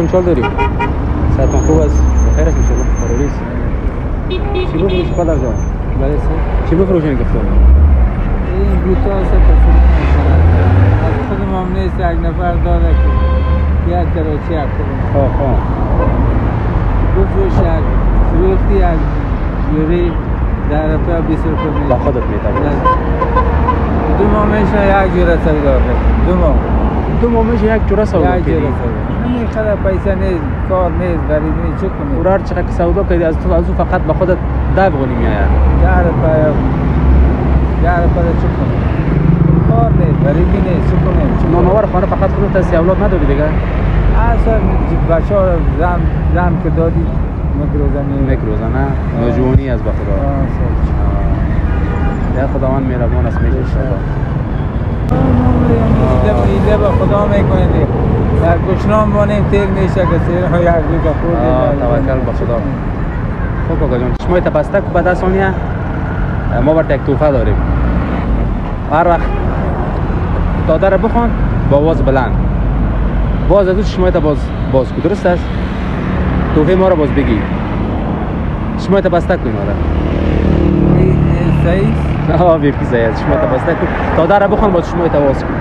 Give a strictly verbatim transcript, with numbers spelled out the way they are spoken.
امسال داری؟ ساعتون خوب است؟ بخیر است انشالله ضروری است. چی بفروشی پدر جان؟ بله سر. چی بفروشین گفتم؟ این بوتا است پس از خودم هم نیست یک نفر داره که یک کراچی یک خودم. خواه خواه. بفروش یک فروختی یک جوری در روپیه بیست روپیه میده. با خودت میتابه. دو ماه میشه یک جوره سودا کرد. دو ماه. دو ماه میشه یک جوره سودا کردی؟ یک جوره سودا. همین خدا پیسه نیست، کار نیست، غریب نیست، چه کنی؟ اورار چقدر که سودا کردی از تو از او فقط با خودت ده بغونی میآید. ده روپیه. ده روپیه چه کنی؟ کار نیست، غریبی نیست، چه کنیم؟ نانوار خانه فقط خودت هستی، اولاد نداری دیگه؟ اصلا بچه ها زن زن که دادی مکروزنی مکروزنه نوجوانی از به خدا. یا خداوند مهربان است میشه انشاءالله. ایده به خدا میکنید در گشنام بانیم تیگ نیشه که سیر ها یک روز خورد توکل به خدا. خب آقا جان چشمای تپسته که به دست آنیه ما برات یک توفه داریم. هر وقت داده رو بخوان با آواز بلند باز از او چشمای تا باز باز کو، درست است؟ توفه ما رو باز بگی چشمای تپسته کن مادر. صحیح؟ آه بیرکی صحیح است. چشمای تپسته کن داده رو بخوان باز چشمای تا باز کن.